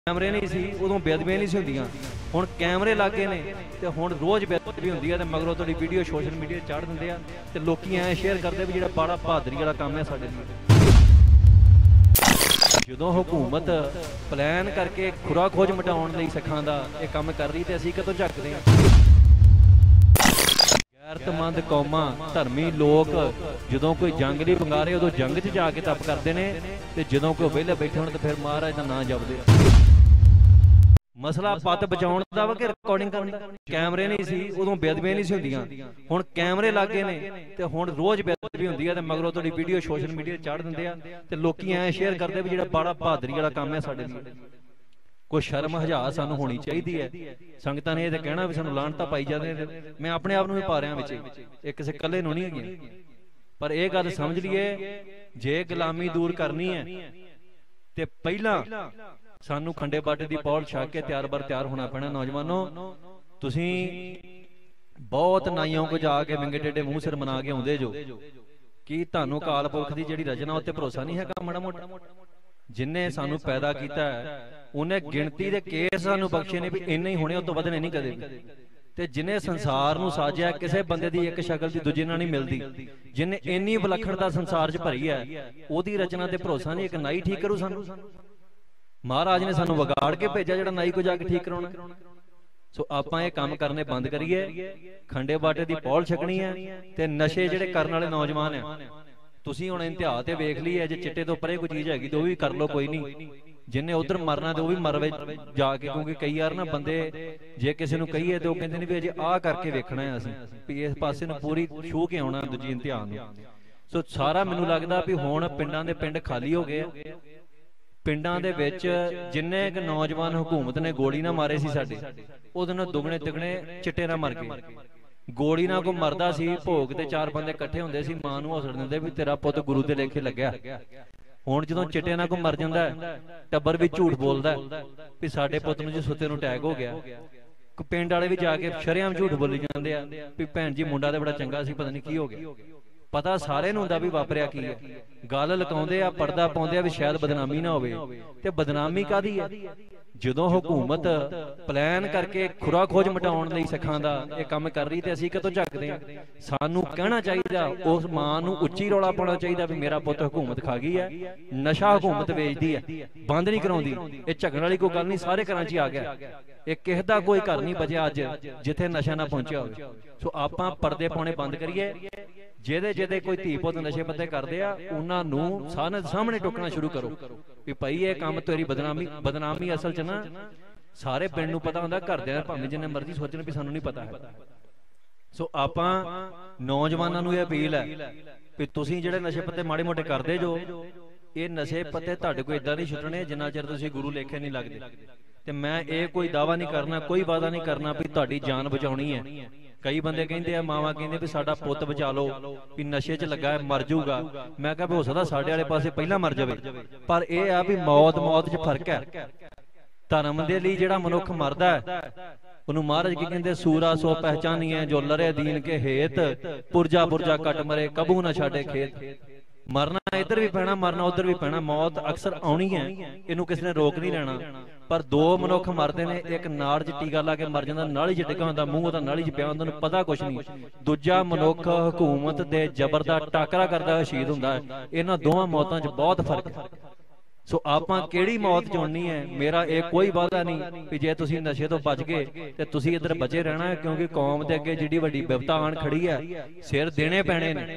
कैमरे नहीं सी उदों बेदबियां नहीं सी हुंदियां हुण कैमरे लग गए ने ते हुण रोज़ बेदबी हुंदी है ते मगरों तुहाडी वीडियो सोशल मीडिया चाढ़ दिंदे आ ते लोकी ऐ शेयर करदे भी जिहड़ा बड़ा बहादरी वाला काम है साडे लिए। जदों हुकूमत प्लान करके खुरा खोज मिटाउण लई सिखां दा इह काम कर रही ते असीं कदों झक्कदे आ। गैरतमंद कौमां धर्मी लोग जदों कोई जंग नहीं पंगा रहे उदों जंग च जाके तप करते हैं ते जदों कोई विहले बैठे होण ते फिर महाराज दा नां जपदे। मसला पत बचाउण दा वा कि रिकॉर्डिंग करन दा। कैमरे नहीं सी उदों बेदबियां नहीं सी हुंदियां हुण कैमरे लग गए ने ते हुण रोज़ बेदबी हुंदी है ते मगरों तुहाडी वीडियो सोशल मीडिया चाढ़ दिंदे आ ते लोकी ऐ शेयर करदे भी जिहड़ा बड़ा बहादरी वाला काम है साडे लिए। कोई शर्म हज़ार सानू होनी चाहिदी है। संगतां ने ये कहना भी सानू लानतां पाई जांदे ने, मैं अपने आप नूं भी पा रिहां विच, इह किसे कल्ले नूं नहीं हैगी। पर यह गल समझ लीए जे गुलामी दूर करनी है ते पहला सानू खंडे बाटे दी पौड़ छक के तैयार बर तैयार होना पैना। नौजवानों तुसीं बहुत नाइयों को जाके विंगे टेढ़े मूँह सिर मना के आउंदे जो कि तुहानू अकाल पुरख दी जिहड़ी रचना उत्ते भरोसा नहीं हैगा माड़ा मोटा। जिन्हें सानू पैदा किया उन्हें गिणती दे केस सानू बख्शे ने भी इन्ने ही होने उस तो वधने नहीं कदे भी। ते जिन्हें संसार नू साजिया किसी बंदे दी एक शक्ल दी दूजे नाल नहीं मिलती, जिन्हें इन्नी विलक्षणता संसार च भरी है ओदी रचना ते भरोसा नहीं। एक नाई ठीक करू सानू, महाराज ने सानू विगाड़ के भेजा जिहड़ा नाई को जाके ठीक कराउणा। सो आपां ये काम करने बंद करिए, खंडे बाटे दी पौल छकनी है ते नशे जिहड़े करन वाले नौजवान है तुसीं हुण इम्तिहान ते वेख ली है। जे चिट्टे तो परे कोई चीज़ हैगी तो भी कर लो, कोई नहीं। जिन्हें उधर मरना तो भी मरवे जाके, क्योंकि कई यार ना बंदे जे किसी नूं कहीए तो कहंदे ने भी अजे आ करके वेखना है असीं भी इस पासे नूं पूरी छूह के आउणा दूजी इम्तिहान नूं। सो सारा मैनूं लगदा भी हुण पिंडां दे पिंड खाली हो गए। पिंडां दे विच जिन्ने क नौजवान हुकूमत ने गोली ना मारे सी साडे उहदे नाल दुगणे तिगणे चिट्टे ना मर गए। गोली ना कोई मरदा सी भोग ते चार बंदे इकट्ठे हुंदे सी, मां नूं हौसला दिंदे भी तेरा पुੱਤ गुरु दे लेखे लग्या। हुण जदों चिट्टे ना कोई मर जांदा टब्बर भी झूठ बोलदा भी साडे पुੱਤ नूं जी सुत्ते नूं अटैक हो गया। पिंड वाले भी जाके शरेआम झूठ बोली जांदे आ भी भैन जी मुंडा ते बड़ा चंगा सी, पता नहीं की हो गया। पता सारे नूं हुंदा भी वापरिया की है, गल लकाउंदे आ पर्दा पाउंदे आ भी शायद बदनामी ना होवे। ते बदनामी कादी है जदों हुकूमत प्लान करके खुरा खोज मिटाउण लई सिखां दा इह काम कर रही ते असीं कदों झक्कदे आ। सानू कहना चाहिदा, उस मां नूं उच्ची रौला पाउणा चाहिदा भी मेरा पुੱਤ हुकूमत खा गई है, नशा हुकूमत वेचदी है, बंद नहीं कराउंदी। इह झगड़न वाली कोई गल नहीं, सारे घरां च आ गया। इह किस दा कोई घर नहीं बचिया अज जिथे नशा ना पहुंचिया होवे। सो आपां पर्दे पाउणे बंद करिए। जेदे जेदे कोई धी पुੱਤ नशे पत्ते करदे आ उन्हां नूं सामने टोकना शुरू करो भी भाई ये काम तेरी बदनामी असल च ना सारे पिंड नूं पता हुंदा, घरदिआं भावें जिन्ने मर्जी सोचण भी सानूं नहीं पता है। सो आपां नौजवानां नूं इह अपील है भी तुसीं जिहड़े नशे पत्ते माड़े मोटे करदे जो ये नशे पत्ते तुहाडे कोल इदां नहीं छुटणे जिन्ना चिर तुसीं गुरु लेखे नहीं लगदे। ते मैं ये कोई दावा नहीं करना, कोई वादा नहीं करना भी तुहाडी जान बचाउणी है। कई बंदे कहंदे आ मावां कहंदे भी साडा पुੱਤ बचा लो भी नशे च लगा है मर जाऊगा। मैं कहा भी हो सकदा साडे वाले पासे पहला मर जावे, पर यह आ भी मौत च फर्क है। धर्म दे लई जिहड़ा मनुख मरदा है उन्होंने महाराज की कहते सूरा सो पहचानिए जो लरे दीन के हेत, पुरजा पुरजा कट मरे कबू ना छाड़े खेत। मरना इधर भी पैना मरना उधर भी पैना, मौत अक्सर आउणी है, इनू किसी ने रोक नहीं लेना। पर दो मनुख मरते ने, एक नाड़ च टीका ला के मर जाता, नाली च डिगा होंदा, मूंह दा नाली च पिया होंदा, पता कुछ नहीं। दूजा मनुख हुकूमत दे जबर दा टाकरा करदा शहीद हुंदा है। इन्हां दोवां मौतां च बहुत फर्क है। सो आपां किहड़ी मौत चुननी है, मेरा ये कोई वादा नहीं भी जे तुसीं नशे तो बच गए ते तुसीं इधर बचे रहना है, क्योंकि कौम दे अगे जिहड़ी वड्डी विपता आण खड़ी है सिर देने पैणे ने।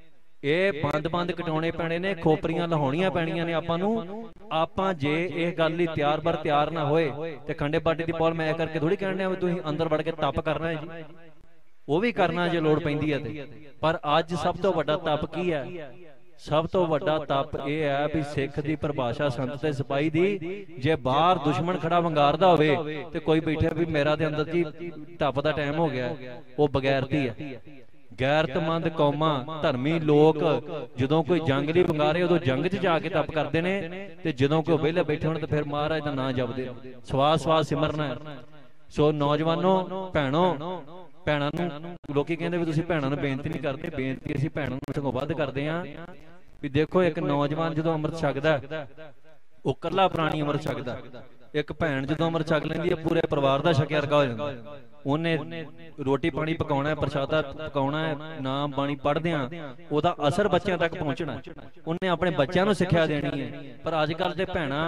ਇਹ ਬੰਦ ਕਟਾਉਣੇ ਪੈਣੇ ਨੇ, ਖੋਪਰੀਆਂ ਲਹਾਉਣੀਆਂ ਪੈਣੀਆਂ ਨੇ ਆਪਾਂ ਨੂੰ। ਆਪਾਂ ਜੇ ਇਹ ਗੱਲ ਲਈ ਤਿਆਰ ਬਰ ਤਿਆਰ ਨਾ ਹੋਏ ਤੇ ਖੰਡੇ ਬਾਟੇ ਦੀ ਪੌਲ ਮੈਂ ਕਰਕੇ ਥੋੜੀ ਕਹਿਣ ਡਿਆ ਵੀ ਤੁਸੀਂ ਅੰਦਰ ਵੜ ਕੇ ਤਪ ਕਰਨਾ ਹੈ ਜੀ, ਉਹ ਵੀ ਕਰਨਾ ਜੇ ਲੋੜ ਪੈਂਦੀ ਹੈ ਤੇ। ਪਰ ਅੱਜ ਸਭ ਤੋਂ ਵੱਡਾ ਤਪ ਕੀ ਹੈ? ਸਭ ਤੋਂ ਵੱਡਾ ਤਪ ਇਹ ਹੈ ਵੀ ਸਿੱਖ ਦੀ ਪਰਿਭਾਸ਼ਾ ਸੰਤ ਤੇ ਸਿਪਾਹੀ ਦੀ, ਜੇ ਬਾਹਰ ਦੁਸ਼ਮਣ ਖੜਾ ਵੰਗਾਰਦਾ ਹੋਵੇ ਤੇ ਕੋਈ ਬੈਠਿਆ ਵੀ ਮੇਰਾ ਦੇ ਅੰਦਰ ਜੀ ਤਪ ਦਾ ਟਾਈਮ ਹੋ ਗਿਆ, ਉਹ ਬਗੈਰਤੀ ਹੈ। गैरतमंद कौमां धर्मी लोग जदों कोई जंग नहीं पंगा रहे उदों जंग च जाके तप करते हैं ते जदों कोई विहले बैठे होण ते फिर महाराज दा नां जपदे, सवास सवास सिमरना है। सो नौजवानों भैणों भैणां नूं लोकी कहंदे भी तुसीं भैणां नूं बेनती नहीं करदे, बेनती असीं भैणां नूं सगों वध करदे हां भी देखो एक नौजवान जदों अमृत छकदा ओह कल्ला प्राणी अमृत छकदा एक भैन जो अमृत छक लेंदी है पूरे परिवार का छकिया वर्गा हो जाता। उन्हें रोटी पानी पकाना है, प्रशादा पकाना है, नाम बाणी पढ़दियां ओदा असर बच्चों तक पहुंचना, उन्हें अपने बच्चों को सिक्ख्या देनी है। पर अजकल दे भैणां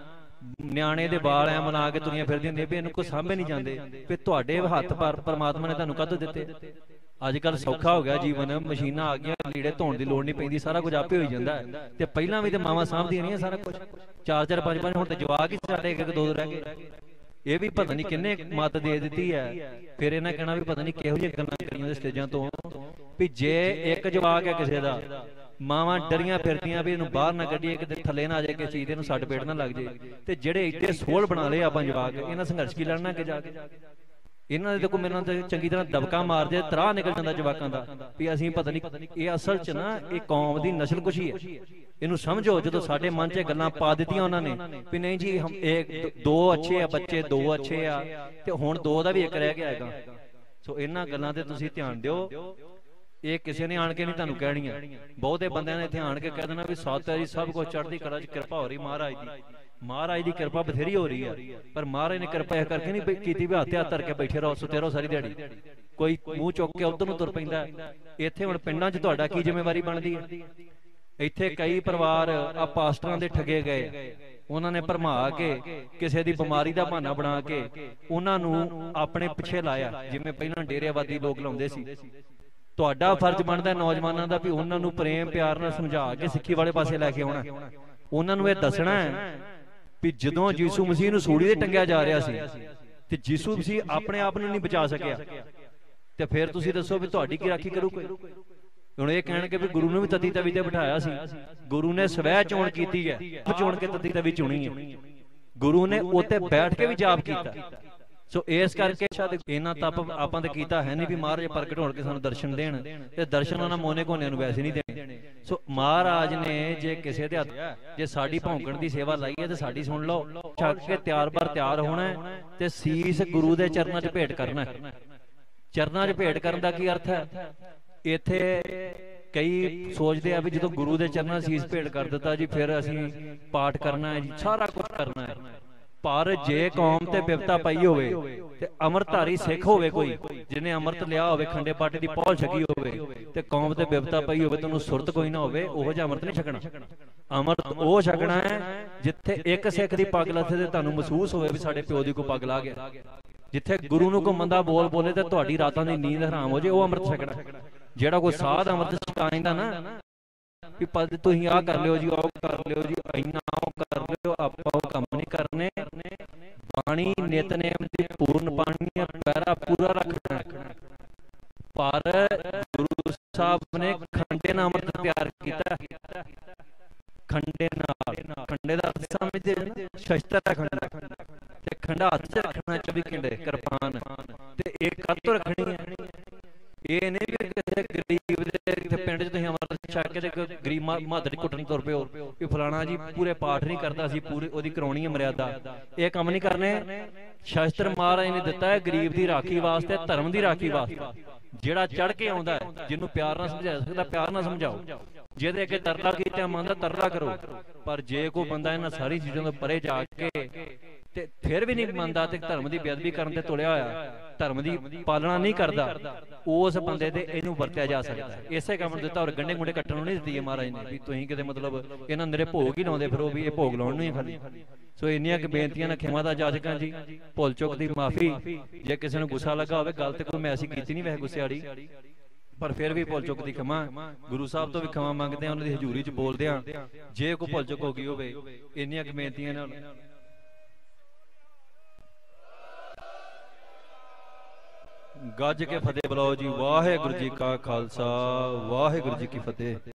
न्याणे दे बाल ऐ मना के तुरियां फिरदियां ने भी इन्हूं कोई सामभे नहीं जांदे भी तुहाडे हत्थ पर परमात्मा ने तुहानूं कद दित्ते। अजकल सौखा हो गया जीवन, मशीनां आ गईयां, लीड़े धोण दी लोड़ नहीं पैंदी, सारा कुछ आपे हो जांदा है। ते पहिलां भी ते मावां सामभदियां नहीं सारा कुछ, 4-4 5-5 हुण ते जवाक ही सारे एक दो रह गए। ये भी पता नहीं किन्ने मत दे दी है। फिर इन्हें कहना भी पता नहीं किहो जिहियां गल्लां करीआं स्टेजां तो भी जे एक जवाक है किसी का, मावां डरियां फिरदियां भी इहनूं बाहर ना कढीए, किते थल्ले ना आ जाए, किसी चीज़ इहनूं सट पेट ना लग जाए। ते जिहड़े इत्ते सोल बना लए आपां जवाक, इन्हां संघर्ष की लड़ना कि जाके इन्हां दे देखो मेरे नाल चंगी तरह दबका मार दे, त्राह निकल जांदा जवाकां दा भी असीं पता नहीं। ये असल च ना ये कौम दी नस्लकुशी है। इनू समझो जो साडे मन च गल्लां पा दित्तियां उन्होंने भी नहीं जी हम एक दो अच्छे आ बच्चे, दो अच्छे आ ते हुण दो दा भी एक रह गया हैगा। सो इन्हां गल्लां ते तुसीं ध्यान दिओ। ये किसी ने आण के नहीं तुहानूं कहणीआं, बहुते बंदिआं ने इत्थे आण के कह देना भी सत है जी सब कुछ चढ़दी कला च किरपा हो रही महाराज दी। महाराज की कृपा बथेरी हो रही है, पर महाराज ने कृपा यह करके नहीं की भी हाथ हाथ धर के बैठे रहो सुते रहो सारी दिहाड़ी, कोई मूँह चुक के उधर नूं तुर पैंदा। इत्थे हुण पिंडां च तुहाडा की जिम्मेवारी बनदी है। इत्थे कई परिवार आ पास्टरां दे ठगे गए, उन्होंने भरमा के किसी की बीमारी का बहाना बना के उन्होंने अपने पिछे लाया, जिवें पहलां डेरेवादी लोग लाउंदे सी। तुहाडा फर्ज बनदा नौजवानों का भी उन्होंने प्रेम प्यार नाल समझा के सिੱਖੀ वाले पासे लैके आउणा। उन्होंने ये दसना है भी जदों यीशु मसीह नूं सूली ते टंगिया जा रहा सी ते यीशु मसीह अपने आप नूं नहीं बचा सकिया, ते फिर तुसीं दसो भी तुहाडी की राखी करू कोई। हुण ये कहणगे भी गुरु ने भी तती तवी ते बिठाया सी, गुरु ने स्वै चोण कीती है, चुन के तती तवी चुनी है, गुरु ने उत्ते बैठ के भी जाप कीता। सो इस करके शायद इन्ना तप आपां ते कीता है नहीं भी महाराज प्रगट होण के सानूं दर्शन देण, ते दर्शन उन्हां मोने कोने नूं वैसे नहीं देने। सो महाराज ने जे किसी दे हत्थ जे साडी भौंकण दी सेवा लाई है ते साडी सुण लो, छक के तैयार बर तैयार होना है ते सीस गुरु दे चरनां च भेंट करना है। चरनां च भेंट करन दा की अर्थ है? इत्थे कई सोचते हैं भी जो गुरु के चरणों सीस भेंट कर दिता जी फिर असी पाठ करना है जी, सारा कुछ करना है। पर जे कौम ते बिपता पई होवे ते अमरधारी सिख होवे कोई जिन्हें अमृत लिया होवे, खंडे पाटे दी पौल छकी होवे ते कौम ते बिपता पई होवे ते उन्हें सुरत कोई ना होवे, ओहो जिहा अमृत नहीं छकना। अमृत ओ छकना है जिथे एक सिख दी पग लथे ते तुहानूं महसूस होवे भी साडे प्यो दी कोई पग ला गया। जिथे गुरु नूं कोई मंदा बोल बोले ते तुहाडी रातां दी नींद हराम हो जाए, वो अमृत छकना। जेड़ा कोई साध अमृत छकाइंदा ना कि पद तुसीं आ कर लियो जी, आओ कर लियो जी, इन्ना आओ कर लियो, आपां ओह काम नहीं करने। बाणी नितनेम दी पूर्ण बाणी पैरा पूरा रखना। पर गुरु साहब ने खंडे नाल अमृत तैयार कीता, खंडे नाल, खंडे दा अर्थ समझदे शस्त्र दा खंडा ते खंडा हत्थ च रखना, 24 घंटे किरपान ते एक कद तो रखनी है। ये नहीं भी किसी गरीब दे पिंड च तुसीं अमृत छक के गरीब महादरी कुट्टन तुर पे हो कि फलाना जी पूरे पाठ नहीं करता, असीं पूरी ओहदी कराउणी है मर्यादा, ये काम नहीं करने। शास्त्र महाराज ने दिता है गरीब की राखी वास्ते, धर्म की राखी वास्ते। जेड़ा चढ़ के आउंदा है जिन्हों प्यार ना समझा सकता प्यार ना समझाओ, जेदे अगे तरला कीता मन दा तरला करो। पर जे कोई बंदा इन्हां सारी चीज़ों तो परे जाके ते फिर भी नहीं मनदा ते धर्म की बेअदबी करन ते तुलिया होया, धर्म की पालना नहीं करता, उस बंदे ते इहनूं वरतिया जा सकता है। इसे काम दिता और गंढे गुंढे कट्टण नूं नहीं दित्ती है महाराज ने भी तुसीं किते मतलब इन्हां मेरे भोग ही लाउंदे फिरो भी ये भोग लाउण नूं ही खाली। सो इन्नियां कि बेनतियां ने खेमा दा जाचकां जी, भुल चुक दी माफी। जे किसी नूं गुस्सा लगा होवे गल ते कोई मैं ऐसी कीती नहीं वैसे गुस्से वाली, पर फिर भी भुल चुक दी खमा गुरु साहब तो भी खमा मंगदे हैं, उन्हां दी हजूरी च बोलदे हां। जे कोई भुल चुक हो गई होवे इन्नियां कि बेनतियां नाल गज के फतेह बुलाओ जी। वाहिगुरू जी का खालसा वाहिगुरू जी की फतेह।